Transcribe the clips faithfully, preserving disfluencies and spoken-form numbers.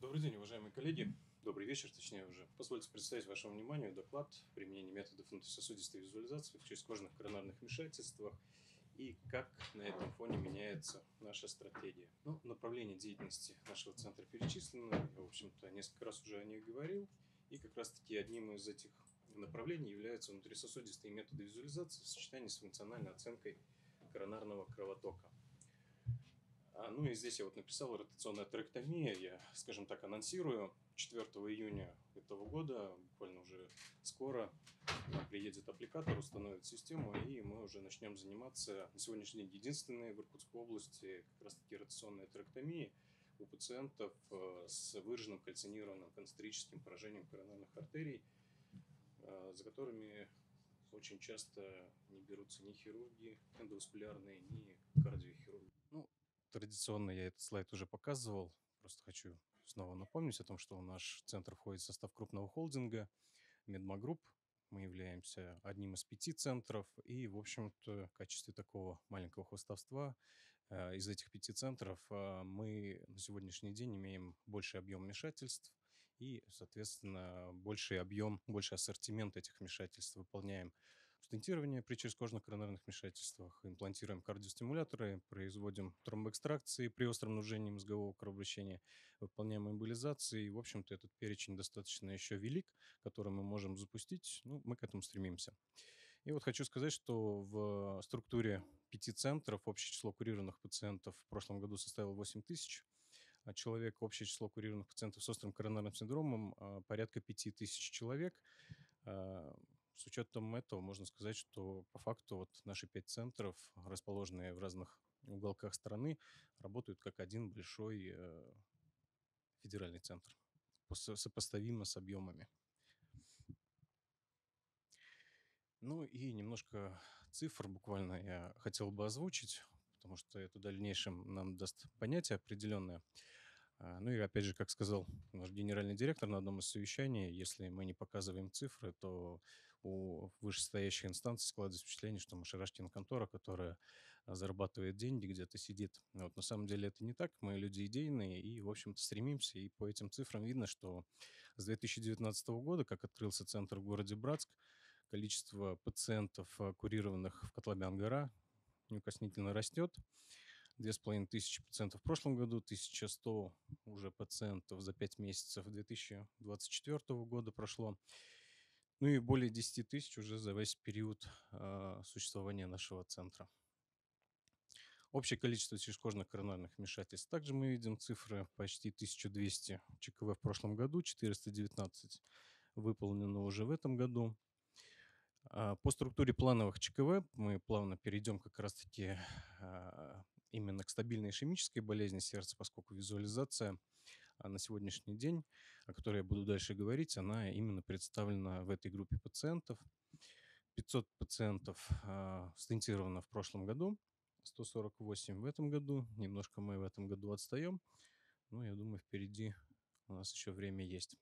Добрый день, уважаемые коллеги. Добрый вечер, точнее уже. Позвольте представить вашему вниманию доклад применения методов внутрисосудистой визуализации в чрезкожных коронарных вмешательствах и как на этом фоне меняется наша стратегия. Ну, направление деятельности нашего центра перечислено, я, в общем-то, несколько раз уже о них говорил, и как раз-таки одним из этих направлений являются внутрисосудистые методы визуализации в сочетании с функциональной оценкой коронарного кровотока. А, ну и здесь я вот написал ротационная трахеотомия, я, скажем так, анонсирую. четвёртого июня этого года, буквально уже скоро, нам приедет аппликатор, установит систему, и мы уже начнем заниматься на сегодняшний день единственной в Иркутской области как раз-таки ротационной трахеотомией у пациентов с выраженным кальцинированным концентрическим поражением коронарных артерий, за которыми очень часто не берутся ни хирурги эндоваскулярные, ни кардиохирурги. Ну, традиционно я этот слайд уже показывал, просто хочу снова напомнить о том, что наш центр входит в состав крупного холдинга Медмагрупп. Мы являемся одним из пяти центров, и, в общем-то, в качестве такого маленького хвостовства из этих пяти центров мы на сегодняшний день имеем больший объем вмешательств и, соответственно, больший объем, больший ассортимент этих вмешательств выполняем. Стентирование при чрезкожных коронарных вмешательствах, имплантируем кардиостимуляторы, производим тромбоэкстракции при остром нуждении мозгового кровообращения, выполняем эмболизации. И, в общем-то, этот перечень достаточно еще велик, который мы можем запустить. Ну, мы к этому стремимся. И вот хочу сказать, что в структуре пяти центров общее число курированных пациентов в прошлом году составило восемь тысяч человек, общее число курированных пациентов с острым коронарным синдромом порядка пяти тысяч человек. С учетом этого можно сказать, что по факту вот наши пять центров, расположенные в разных уголках страны, работают как один большой федеральный центр, сопоставимо с объемами. Ну и немножко цифр буквально я хотел бы озвучить, потому что это в дальнейшем нам даст понятие определенное. Ну и опять же, как сказал наш генеральный директор на одном из совещаний, если мы не показываем цифры, то у вышестоящих инстанций складывается впечатление, что мы шарашкина контора, которая зарабатывает деньги, где-то сидит. Вот, на самом деле это не так, мы люди идейные и, в общем-то, стремимся. И по этим цифрам видно, что с две тысячи девятнадцатого года, как открылся центр в городе Братск, количество пациентов, курированных в котлове Ангара, неукоснительно растет. Две с половиной тысячи пациентов в прошлом году, тысяча сто уже пациентов за пять месяцев две тысячи двадцать четвёртого года прошло. Ну и более десяти тысяч уже за весь период э, существования нашего центра. Общее количество чрезкожных коронарных вмешательств. Также мы видим цифры почти тысяча двести ЧКВ в прошлом году, четыреста девятнадцать выполнено уже в этом году. По структуре плановых ЧКВ мы плавно перейдем как раз-таки именно к стабильной ишемической болезни сердца, поскольку визуализация на сегодняшний день, о которой я буду дальше говорить, она именно представлена в этой группе пациентов. пятьсот пациентов стентировано в прошлом году, сто сорок восемь в этом году. Немножко мы в этом году отстаем, но я думаю, впереди у нас еще время есть.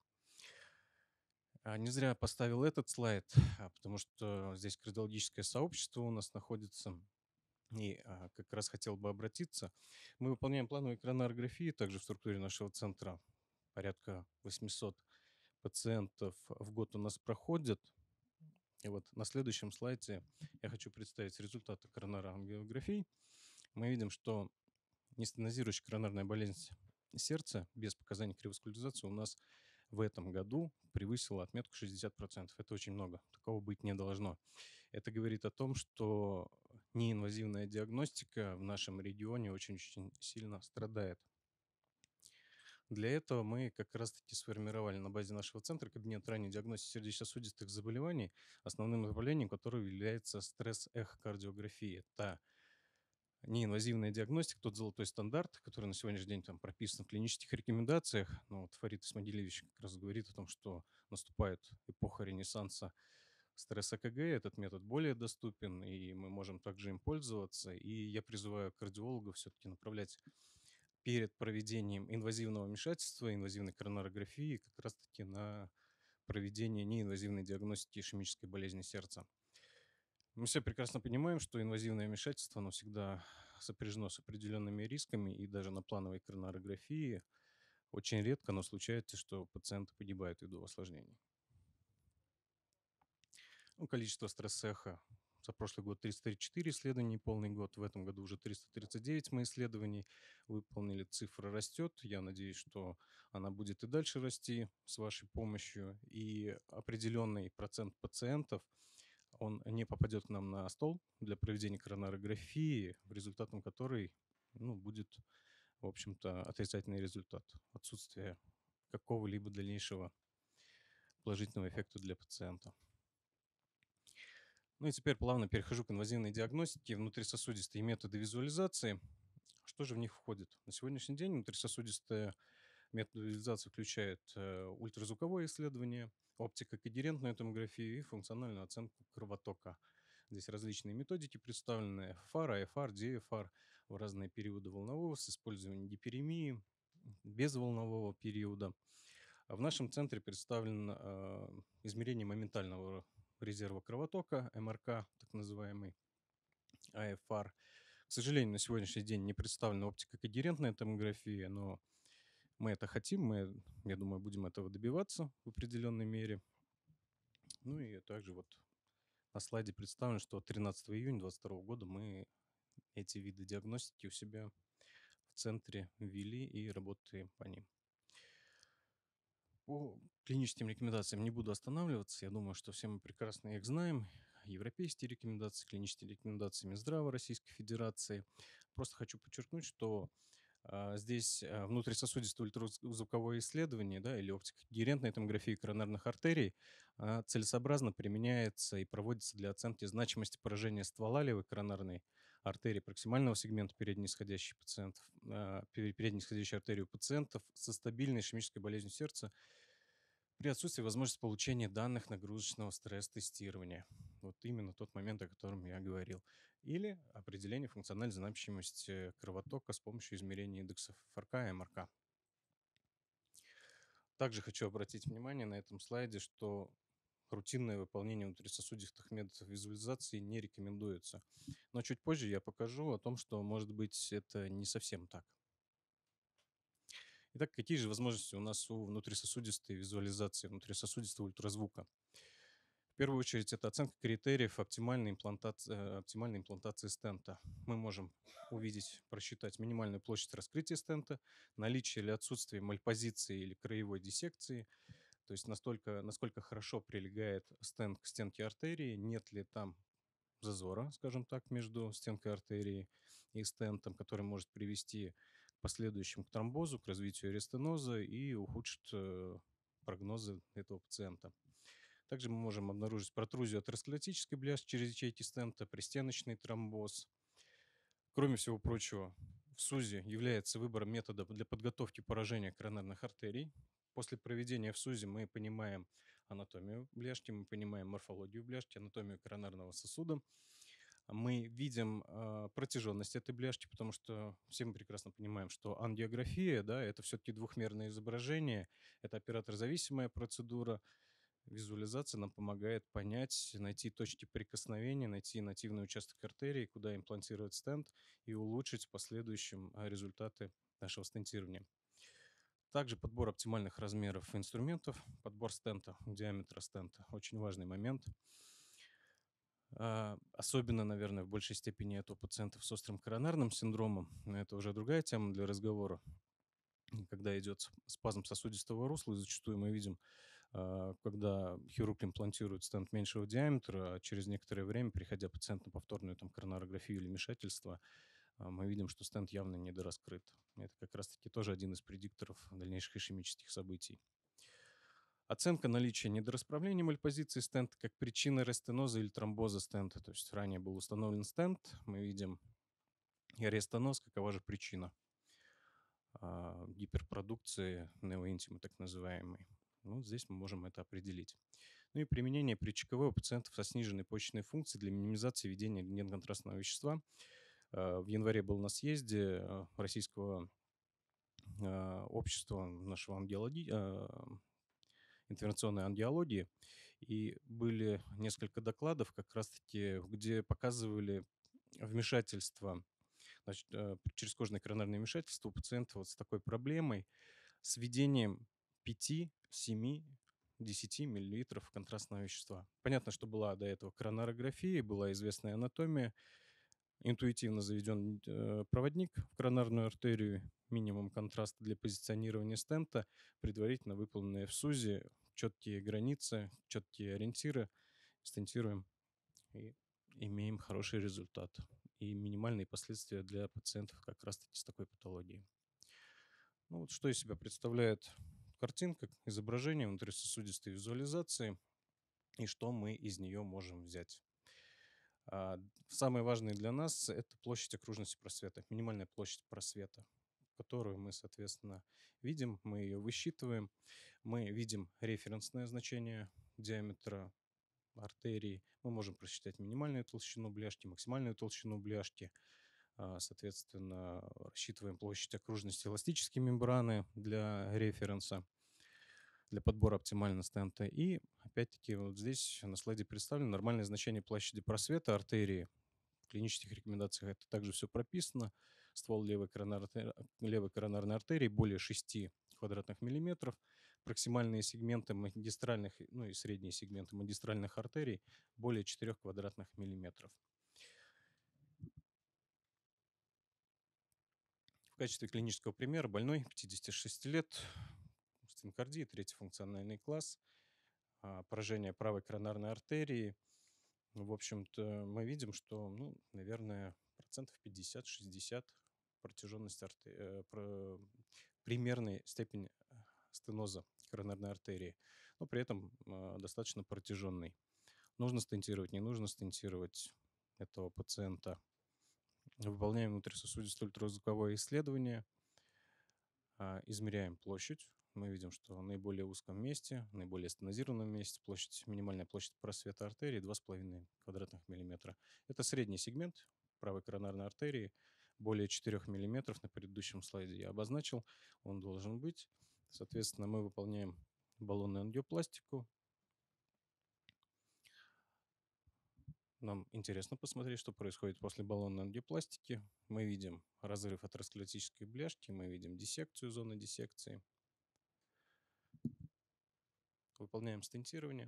Не зря поставил этот слайд, потому что здесь кардиологическое сообщество у нас находится. И а, как раз хотел бы обратиться. Мы выполняем плановые коронарографии также в структуре нашего центра. Порядка восьмисот пациентов в год у нас проходят. И вот на следующем слайде я хочу представить результаты коронарографий. Мы видим, что нестенозирующая коронарная болезнь сердца без показаний кривоскуляризации у нас в этом году превысила отметку шестьдесят процентов. Это очень много. Такого быть не должно. Это говорит о том, что неинвазивная диагностика в нашем регионе очень-очень сильно страдает. Для этого мы как раз-таки сформировали на базе нашего центра кабинет ранней диагностики сердечно-сосудистых заболеваний, основным направлением которого является стресс-эхокардиография. Это неинвазивная диагностика, тот золотой стандарт, который на сегодняшний день там прописан в клинических рекомендациях. Ну, вот Фарид Исмагилевич как раз говорит о том, что наступает эпоха ренессанса стресс-ЭКГ. Этот метод более доступен, и мы можем также им пользоваться. И я призываю кардиологов все-таки направлять перед проведением инвазивного вмешательства, инвазивной коронарографии, как раз-таки на проведение неинвазивной диагностики ишемической болезни сердца. Мы все прекрасно понимаем, что инвазивное вмешательство, оно всегда сопряжено с определенными рисками, и даже на плановой коронарографии Очень редко, но случается, что пациенты погибают ввиду осложнений. Ну, количество стресс-эхо. За прошлый год триста тридцать четыре исследования, полный год. В этом году уже триста тридцать девять мы исследований выполнили. Цифра растет. Я надеюсь, что она будет и дальше расти с вашей помощью. И определенный процент пациентов, он не попадет к нам на стол для проведения коронарографии, результатом которой ну, будет, в общем-то, отрицательный результат. Отсутствие какого-либо дальнейшего положительного эффекта для пациента. Ну и теперь плавно перехожу к инвазивной диагностике, внутрисосудистые методы визуализации. Что же в них входит? На сегодняшний день внутрисосудистые методы визуализации включают э, ультразвуковое исследование, оптико-когерентную томографию и функциональную оценку кровотока. Здесь различные методики представлены: эф ар, а эф ар, ди эф ар в разные периоды волнового с использованием гиперемии, без волнового периода. А в нашем центре представлено э, измерение моментального резерва кровотока, эм эр ка, так называемый, а эф ар. К сожалению, на сегодняшний день не представлена оптико-когерентная томография, но мы это хотим, мы, я думаю, будем этого добиваться в определенной мере. Ну и также вот на слайде представлено, что тринадцатого июня две тысячи двадцать второго года мы эти виды диагностики у себя в центре ввели и работаем по ним. По клиническим рекомендациям не буду останавливаться. Я думаю, что все мы прекрасно их знаем. Европейские рекомендации, клинические рекомендации Минздрава Российской Федерации. Просто хочу подчеркнуть, что а, здесь а, внутрисосудистое ультразвуковое исследование, да, или оптико-когерентная томография коронарных артерий а, целесообразно применяется и проводится для оценки значимости поражения ствола левой коронарной артерии проксимального сегмента переднеисходящей пациентов, а, пе- переднеисходящей артерии у пациентов со стабильной ишемической болезнью сердца при отсутствии возможности получения данных нагрузочного стресс-тестирования. Вот именно тот момент, о котором я говорил. Или определение функциональной значимости кровотока с помощью измерения индексов эф ар ка и эм эр ка. Также хочу обратить внимание на этом слайде, что рутинное выполнение внутрисосудистых методов визуализации не рекомендуется. Но чуть позже я покажу о том, что, может быть, это не совсем так. Итак, какие же возможности у нас у внутрисосудистой визуализации, внутрисосудистого ультразвука? В первую очередь, это оценка критериев оптимальной имплантации, э, оптимальной имплантации стента. Мы можем увидеть, просчитать минимальную площадь раскрытия стента, наличие или отсутствие мальпозиции или краевой диссекции, то есть настолько, насколько хорошо прилегает стент к стенке артерии, нет ли там зазора, скажем так, между стенкой артерии и стентом, который может привести к последующему к тромбозу, к развитию рестеноза и ухудшит э, прогнозы этого пациента. Также мы можем обнаружить протрузию атеросклеротической бляшки через ячейки стента, пристеночный тромбоз. Кроме всего прочего, в СУЗе является выбором метода для подготовки поражения коронарных артерий. После проведения в СУЗе мы понимаем анатомию бляшки, мы понимаем морфологию бляшки, анатомию коронарного сосуда. Мы видим э, протяженность этой бляшки, потому что все мы прекрасно понимаем, что ангиография, да, это все-таки двухмерное изображение, это оператор-зависимая процедура. Визуализация нам помогает понять, найти точки прикосновения, найти нативный участок артерии, куда имплантировать стенд и улучшить в последующем а, результаты нашего стентирования. Также подбор оптимальных размеров инструментов, подбор стента, диаметра стента. Очень важный момент. А, Особенно, наверное, в большей степени это у пациентов с острым коронарным синдромом. Но это уже другая тема для разговора. Когда идет спазм сосудистого русла, и зачастую мы видим, а, когда хирург имплантирует стенд меньшего диаметра, а через некоторое время, приходя пациент на повторную там, коронарографию или вмешательство, а, мы видим, что стенд явно недораскрыт. Это как раз-таки тоже один из предикторов дальнейших ишемических событий. Оценка наличия недорасправления мальпозиции стента как причина рестеноза или тромбоза стента. То есть ранее был установлен стент, мы видим и рестеноз, какова же причина а, гиперпродукции неоинтимы, так называемой. Ну, вот здесь мы можем это определить. Ну и применение при ЧКВ у пациентов со сниженной почечной функцией для минимизации введения рентгеноконтрастного вещества. А, В январе был на съезде а, Российского а, общества нашего ангиологии, а, интервенционной ангиологии, и были несколько докладов как раз-таки, где показывали вмешательство, значит, э, черезкожное коронарное вмешательство у пациента вот с такой проблемой, с введением пяти, семи, десяти миллилитров контрастного вещества. Понятно, что была до этого коронарография, была известная анатомия, интуитивно заведен э, проводник в коронарную артерию, минимум контраста для позиционирования стента, предварительно выполненные в СУЗе, четкие границы, четкие ориентиры, стентируем и имеем хороший результат и минимальные последствия для пациентов как раз-таки с такой патологией. Ну вот что из себя представляет картинка, изображение внутрисосудистой визуализации и что мы из нее можем взять. А, Самое важное для нас — это площадь окружности просвета, минимальная площадь просвета, которую мы, соответственно, видим, мы ее высчитываем, мы видим референсное значение диаметра артерии, мы можем просчитать минимальную толщину бляшки, максимальную толщину бляшки, а, соответственно, рассчитываем площадь окружности эластической мембраны для референса, для подбора оптимального стента. И опять-таки вот здесь на слайде представлено нормальное значение площади просвета артерии. В клинических рекомендациях это также все прописано. Ствол левой коронарной, левой коронарной артерии более шести квадратных миллиметров. Проксимальные сегменты магистральных, ну и средние сегменты магистральных артерий более четырёх квадратных миллиметров. В качестве клинического примера больной пятидесяти шести лет, стенокардия, третий функциональный класс, а, поражение правой коронарной артерии. В общем-то, мы видим, что, ну, наверное, процентов пятьдесят-шестьдесят протяженность арте- э, про- примерной степень э, стеноза коронарной артерии, но при этом э, достаточно протяженный. Нужно стентировать, не нужно стентировать этого пациента. Выполняем внутрисосудистое ультразвуковое исследование, а, измеряем площадь. Мы видим, что в наиболее узком месте, в наиболее стенозированном месте площадь, минимальная площадь просвета артерии два с половиной квадратных миллиметра. Это средний сегмент правой коронарной артерии, более четырёх миллиметров. На предыдущем слайде я обозначил, он должен быть. Соответственно, мы выполняем баллонную ангиопластику. Нам интересно посмотреть, что происходит после баллонной ангиопластики. Мы видим разрыв атеросклеротической бляшки, мы видим диссекцию зоны диссекции. Выполняем стентирование.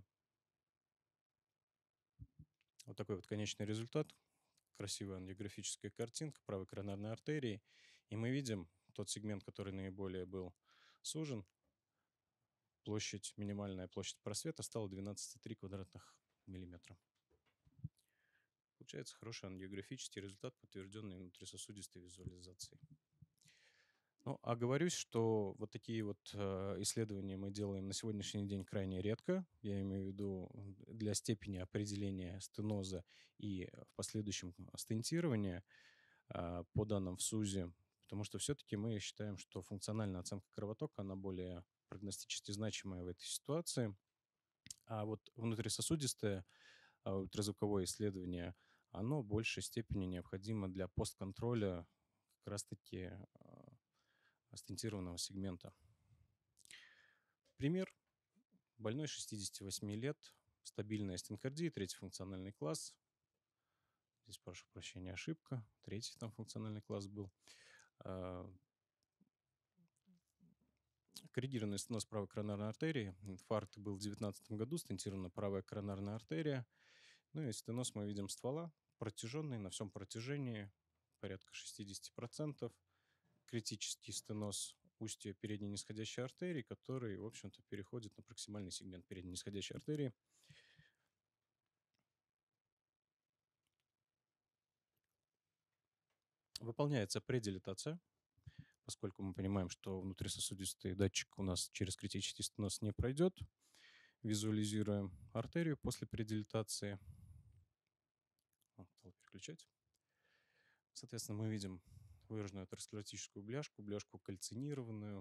Вот такой вот конечный результат. Красивая ангиографическая картинка правой коронарной артерии. И мы видим тот сегмент, который наиболее был сужен. Площадь, минимальная площадь просвета стала двенадцать целых три квадратных миллиметра. Получается хороший ангиографический результат, подтвержденный внутрисосудистой визуализацией. Ну, оговорюсь, что вот такие вот э, исследования мы делаем на сегодняшний день крайне редко. Я имею в виду для степени определения стеноза и в последующем стентирования э, по данным в СУЗе, потому что все-таки мы считаем, что функциональная оценка кровотока, она более прогностически значимая в этой ситуации. А вот внутрисосудистое э, ультразвуковое исследование, оно в большей степени необходимо для постконтроля как раз-таки э, стентированного сегмента. Пример. Больной шестидесяти восьми лет, стабильная стенокардия, третий функциональный класс. Здесь, прошу прощения, ошибка. Третий там функциональный класс был. А, Коррегированный стеноз правой коронарной артерии. Инфаркт был в две тысячи девятнадцатом году, стентирована правая коронарная артерия. Ну и стеноз мы видим ствола, протяженный на всем протяжении, порядка шестьдесят процентов. Критический стеноз устья передней нисходящей артерии, который, в общем-то, переходит на проксимальный сегмент передней нисходящей артерии. Выполняется предилатация, поскольку мы понимаем, что внутрисосудистый датчик у нас через критический стеноз не пройдет. Визуализируем артерию после предилатации. О, стал переключать. Соответственно, мы видим выраженную атеросклеротическую бляшку, бляшку кальцинированную.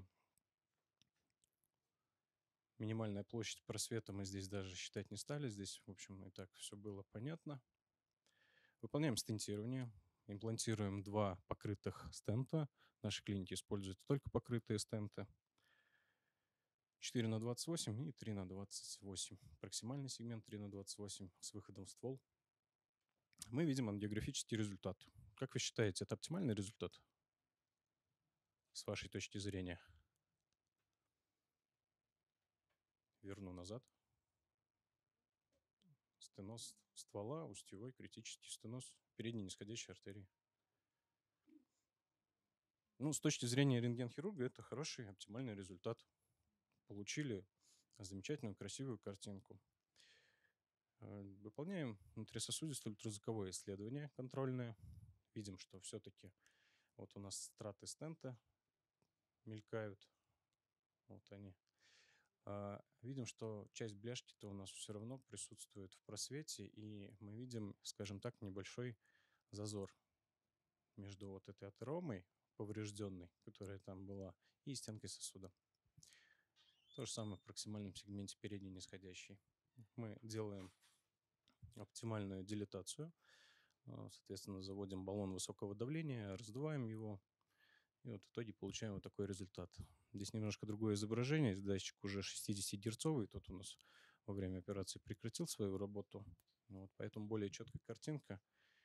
Минимальная площадь просвета мы здесь даже считать не стали. Здесь, в общем, и так все было понятно. Выполняем стентирование. Имплантируем два покрытых стента. В нашей клинике используются только покрытые стенты. четыре на двадцать восемь и три на двадцать восемь. Проксимальный сегмент три на двадцать восемь с выходом в ствол. Мы видим ангиографический результат. Как вы считаете, это оптимальный результат с вашей точки зрения? верну назад. Стеноз ствола, устьевой, критический стеноз передней нисходящей артерии. Ну, с точки зрения рентген-хирурга, это хороший, оптимальный результат. Получили замечательную, красивую картинку. Э, Выполняем внутрисосудистое ультразвуковое исследование контрольное. Видим, что все-таки вот у нас страты стента мелькают. Вот они. А, Видим, что часть бляшки-то у нас все равно присутствует в просвете, и мы видим, скажем так, небольшой зазор между вот этой атеромой поврежденной, которая там была, и стенкой сосуда. То же самое в проксимальном сегменте передней нисходящей. Мы делаем оптимальную дилатацию, а, соответственно, заводим баллон высокого давления, раздуваем его, и вот в итоге получаем вот такой результат. Здесь немножко другое изображение, здесь датчик уже шестидесятигерцовый, тот у нас во время операции прекратил свою работу, вот, поэтому более четкая картинка.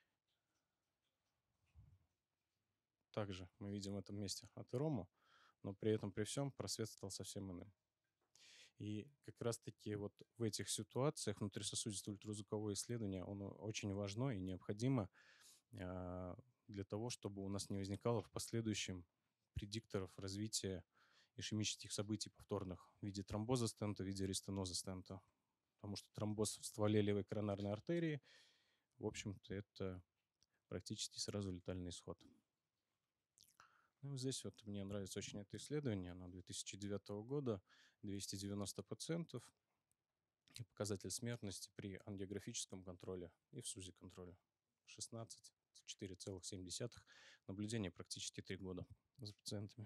Также мы видим в этом месте атерому, но при этом при всем просвет стал совсем иным. И как раз-таки вот в этих ситуациях внутрисосудистое ультразвуковое исследование, оно очень важно и необходимо а, для того, чтобы у нас не возникало в последующем предикторов развития ишемических событий повторных в виде тромбоза стента, в виде рестеноза стента. Потому что тромбоз в стволе левой коронарной артерии, в общем-то, это практически сразу летальный исход. Ну, вот здесь вот мне нравится очень это исследование, оно две тысячи девятого года, двести девяносто пациентов, и показатель смертности при ангиографическом контроле и в СУЗИ-контроле шестнадцать целых четыре десятых, наблюдение практически три года за пациентами.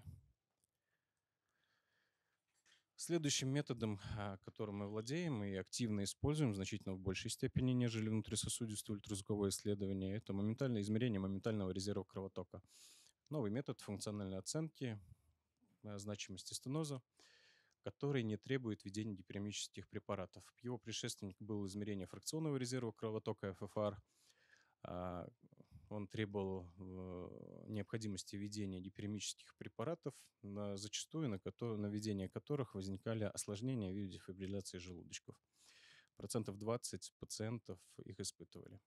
Следующим методом, а, которым мы владеем и активно используем, значительно в большей степени, нежели внутрисосудистое ультразвуковое исследование, это моментальное измерение моментального резерва кровотока. Новый метод функциональной оценки а, значимости стеноза, который не требует введения гиперемических препаратов. Его предшественник был измерение фракционного резерва кровотока эф эф ар. А, Он требовал э, необходимости введения гиперемических препаратов, на, зачастую на, кото- на введение которых возникали осложнения в виде дефибрилляции желудочков. Процентов двадцать пациентов их испытывали.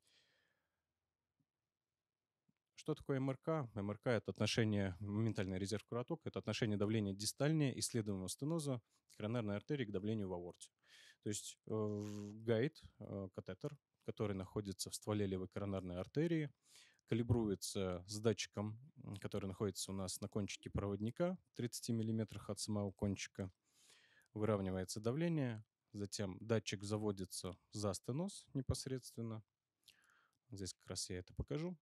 Что такое эм эр ка? эм эр ка – это отношение, моментальный резерв кровотока, это отношение давления дистальнее исследуемого стеноза коронарной артерии к давлению в аорте. То есть э, гайд, э, катетер, который находится в стволе левой коронарной артерии, калибруется с датчиком, м, который находится у нас на кончике проводника, тридцати миллиметрах от самого кончика, выравнивается давление, затем датчик заводится за стеноз непосредственно. Здесь как раз я это покажу.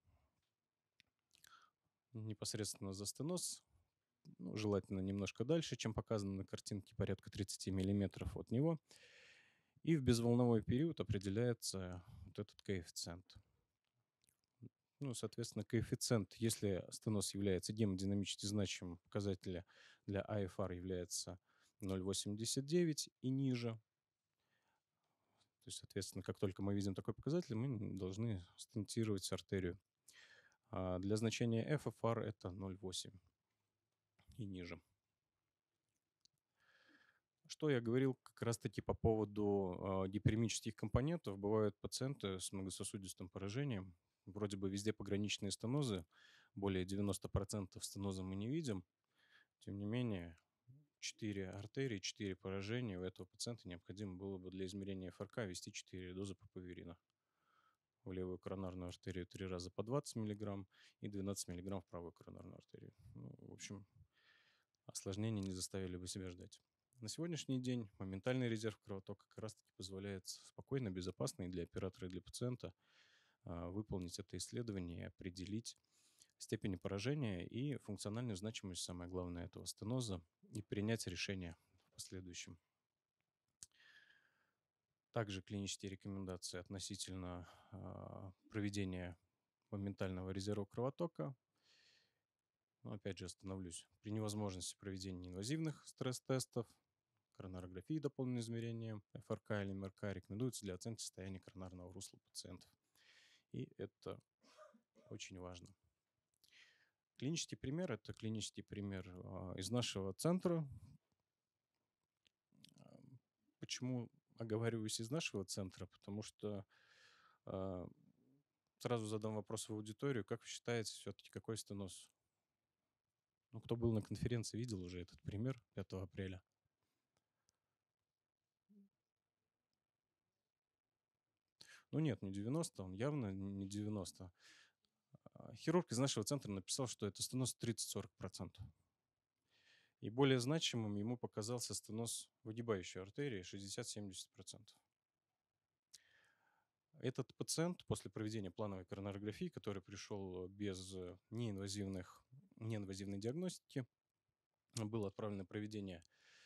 Непосредственно за стеноз, ну, желательно немножко дальше, чем показано на картинке, порядка тридцати миллиметров от него. И в безволновой период определяется вот этот коэффициент. Ну, соответственно, коэффициент, если стеноз является гемодинамически значимым, показателем для эй эф ар является ноль целых восемьдесят девять и ниже. То есть, соответственно, как только мы видим такой показатель, мы должны стентировать артерию. А для значения эф эф ар это ноль целых восемь и ниже. Что я говорил как раз-таки по поводу э, гиперемических компонентов. Бывают пациенты с многососудистым поражением. Вроде бы везде пограничные стенозы. Более девяноста процентов стеноза мы не видим. Тем не менее, четыре артерии, четыре поражения у этого пациента необходимо было бы для измерения эф эр ка ввести четыре дозы папаверина. В левую коронарную артерию три раза по двадцать миллиграмм и двенадцать миллиграмм в правую коронарную артерию. Ну, в общем, осложнения не заставили бы себя ждать. На сегодняшний день моментальный резерв кровотока как раз-таки позволяет спокойно, безопасно и для оператора, и для пациента а, выполнить это исследование и определить степень поражения и функциональную значимость, самое главное, этого стеноза, и принять решение в последующем. Также клинические рекомендации относительно а, проведения моментального резерва кровотока. Но опять же остановлюсь. При невозможности проведения инвазивных стресс-тестов, коронарографии дополненным измерением, эф эр ка или эм эр ка рекомендуется для оценки состояния коронарного русла пациентов. И это очень важно. Клинический пример – это клинический пример а, из нашего центра. почему оговариваюсь из нашего центра? Потому что а, сразу задам вопрос в аудиторию. Как вы считаете, все-таки какой стеноз? Ну, кто был на конференции, видел уже этот пример пятого апреля. Ну нет, не девяносто, он явно не девяносто. А, Хирург из нашего центра написал, что это стеноз тридцать-сорок процентов. И более значимым ему показался стеноз выгибающей артерии шестьдесят-семьдесят процентов. Этот пациент после проведения плановой коронарографии, который пришел без э, неинвазивных, неинвазивной диагностики, был отправлен на проведение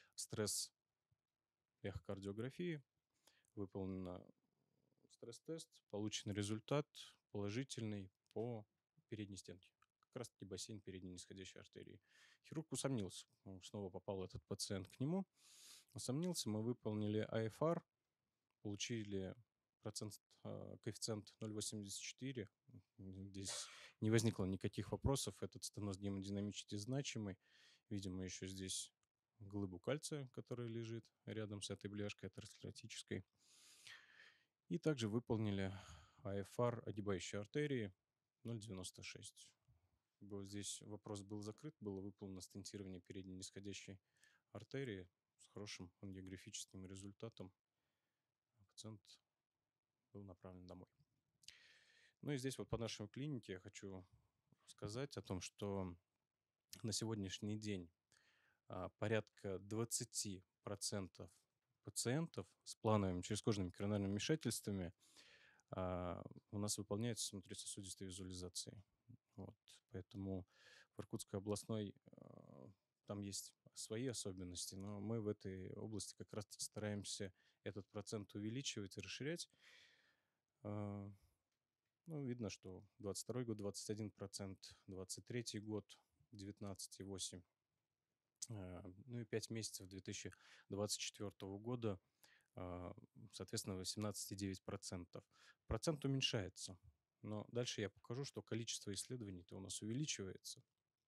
стресс-эхокардиографии, выполнен стресс-тест, получен результат положительный по передней стенке. Как раз таки бассейн передней нисходящей артерии. Хирург усомнился, ну, снова попал этот пациент к нему. Усомнился, мы выполнили а эф ар, получили процент, э, коэффициент ноль целых восемьдесят четыре. Здесь не возникло никаких вопросов. Этот стеноз гемодинамически значимый. Видимо, еще здесь глыбу кальция, которая лежит рядом с этой бляшкой атеросклеротической. И также выполнили а эф ар огибающей артерии ноль целых девяносто шесть. Вот здесь вопрос был закрыт, было выполнено стентирование передней нисходящей артерии с хорошим ангиографическим результатом. Пациент был направлен домой. Ну и здесь вот по нашей клинике я хочу сказать о том, что на сегодняшний день а, порядка двадцать процентов пациентов с плановыми черезкожными коронарными вмешательствами а, у нас выполняется с внутрисосудистой визуализацией. Вот. Поэтому в Иркутской областной а, там есть свои особенности, но мы в этой области как раз-таки стараемся этот процент увеличивать и расширять. А, Ну, видно, что двадцать второй год двадцать один процент, двадцать третий год девятнадцать целых восемь десятых. А, Ну и пять месяцев две тысячи двадцать четвёртого года, а, соответственно, восемнадцать целых девять десятых процента. Процент уменьшается, но дальше я покажу, что количество исследований-то у нас увеличивается.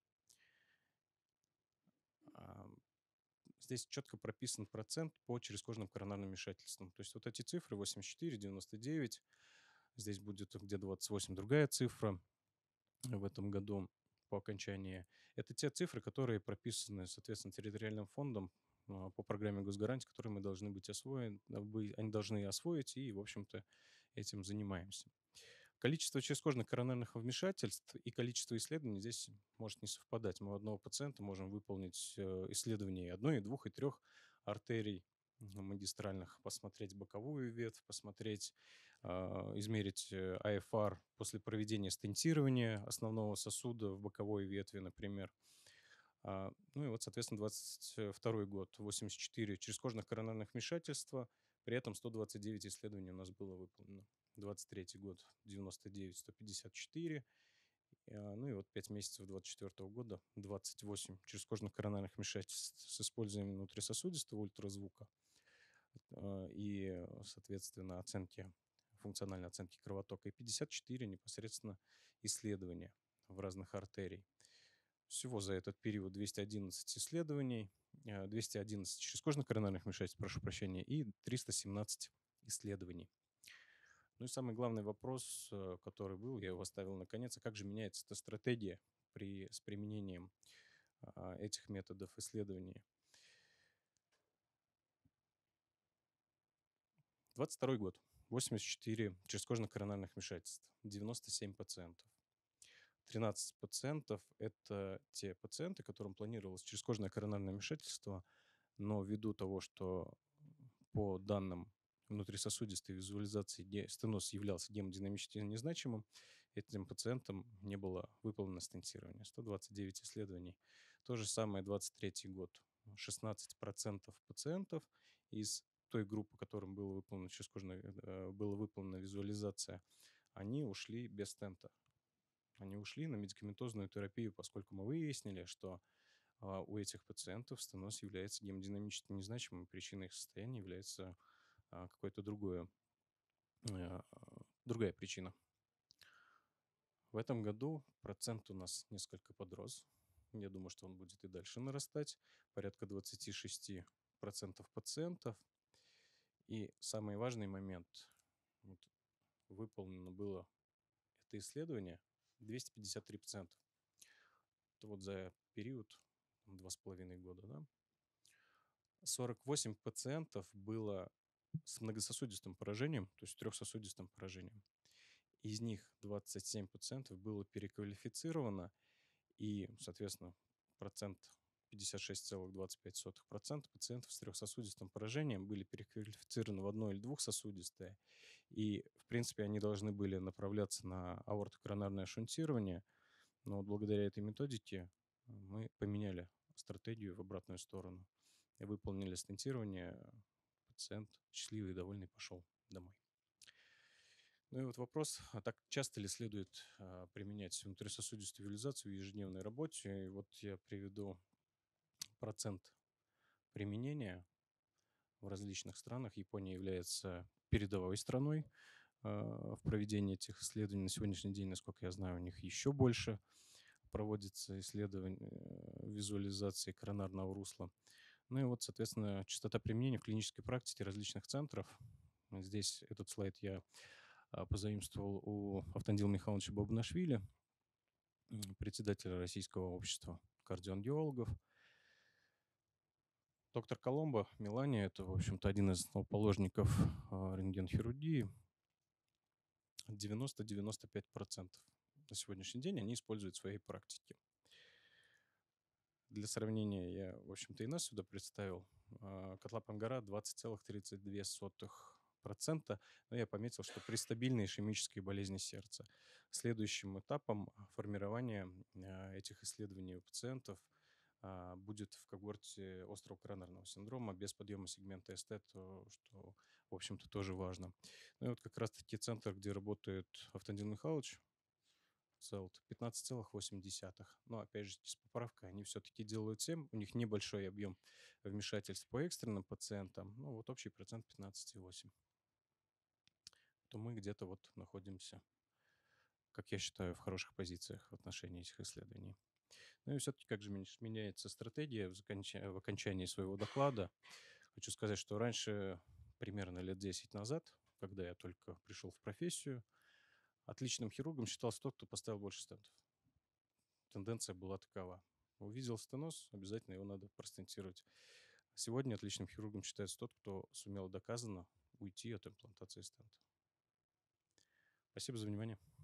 А, Здесь четко прописан процент по черезкожным коронарным вмешательствам. То есть вот эти цифры восемьдесят четыре, девяносто девять, здесь будет где двадцать восемь другая цифра в этом году по окончании. Это те цифры, которые прописаны, соответственно, территориальным фондом а, по программе госгарантии, которые мы должны быть освоены, они должны освоить, и, в общем-то, этим занимаемся. Количество черезкожных коронарных вмешательств и количество исследований здесь может не совпадать. Мы у одного пациента можем выполнить э, исследование одной, и двух, и трех артерий магистральных, посмотреть боковую ветвь, посмотреть, а, измерить э, а эф ар после проведения стентирования основного сосуда в боковой ветви, например. А, Ну и вот, соответственно, двадцать второй год, восемьдесят четыре черезкожных коронарных вмешательства, при этом сто двадцать девять исследований у нас было выполнено. двадцать третий год девяносто девять, сто пятьдесят четыре. А, Ну и вот пять месяцев двадцать четвёртого года двадцать восемь черезкожных коронарных вмешательств с использованием внутрисосудистого ультразвука а, и, соответственно, оценки, функциональной оценки кровотока, и пятьдесят четыре непосредственно исследования в разных артерий. Всего за этот период двести одиннадцать исследований, э, двести одиннадцать черезкожных коронарных вмешательств, прошу прощения, и триста семнадцать исследований. Ну и самый главный вопрос, э, который был, я его оставил на конец, а как же меняется эта стратегия при, с применением а, этих методов исследований? двадцать второй год, восемьдесят четыре черезкожных коронарных вмешательств, девяносто семь пациентов. тринадцать пациентов – это те пациенты, которым планировалось черезкожное коронарное вмешательство, но ввиду того, что по данным внутрисосудистой визуализации ге- стеноз являлся гемодинамически незначимым, этим пациентам не было выполнено стентирование. сто двадцать девять исследований. То же самое двадцать третий год. шестнадцать процентов пациентов из той группы, которым было выполнено черезкожное, э, была выполнена визуализация, они ушли без стента. Они ушли на медикаментозную терапию, поскольку мы выяснили, что а, у этих пациентов стеноз является гемодинамически незначимым, причиной их состояния является а, какое-то другое, э, другая причина. В этом году процент у нас несколько подрос. Я думаю, что он будет и дальше нарастать. Порядка двадцать шесть процентов пациентов И самый важный момент, вот, выполнено было это исследование двести пятьдесят три пациента. Это вот за период там, два с половиной года, да. сорок восемь пациентов было с многососудистым поражением, то есть трехсосудистым поражением. Из них двадцать семь пациентов было переквалифицировано, и, соответственно, процент пятьдесят шесть целых двадцать пять сотых процента пациентов с трехсосудистым поражением были переквалифицированы в одно- или двухсосудистое. И, в принципе, они должны были направляться на аортокоронарное шунтирование, но вот благодаря этой методике мы поменяли стратегию в обратную сторону. И выполнили стентирование, пациент счастливый и довольный пошел домой. Ну и вот вопрос, а так часто ли следует а, применять внутрисосудистую виализацию в ежедневной работе? И вот я приведу процент применения в различных странах. Япония является передовой страной а, в проведении этих исследований. На сегодняшний день, насколько я знаю, у них еще больше проводится исследование э, визуализации коронарного русла. Ну и вот, соответственно, частота применения в клинической практике различных центров. Здесь этот слайд я а, позаимствовал у Автандила Михайловича Бабанашвили, м, председателя Российского общества кардиоангиологов. Доктор Коломбо Милани– это, в общем-то, один из основоположников а, рентгенхирургии. девяносто-девяносто пять процентов на сегодняшний день они используют в своей практике. Для сравнения, я, в общем-то, и нас сюда представил. А, Котлап Ангара двадцать целых тридцать две сотых процента, но я пометил, что при стабильной ишемической болезни сердца. Следующим этапом формирования а, этих исследований у пациентов а, будет в когорте острого коронарного синдрома без подъема сегмента эс тэ, то, что, в общем-то, тоже важно. Ну и вот как раз-таки центр, где работает Автандил Михайлович, Целт пятнадцать целых восемь десятых. Но опять же, с поправкой они все-таки делают семь. У них небольшой объем вмешательств по экстренным пациентам. Ну вот общий процент пятнадцать целых восемь. То мы где-то вот находимся, как я считаю, в хороших позициях в отношении этих исследований. Ну и все-таки как же меняется меняется стратегия в, законча- в окончании своего доклада. Хочу сказать, что раньше, примерно лет десять назад, когда я только пришел в профессию, отличным хирургом считался тот, кто поставил больше стентов. Тенденция была такова. Увидел стеноз, обязательно его надо простентировать. Сегодня отличным хирургом считается тот, кто сумел доказанно уйти от имплантации стента. Спасибо за внимание.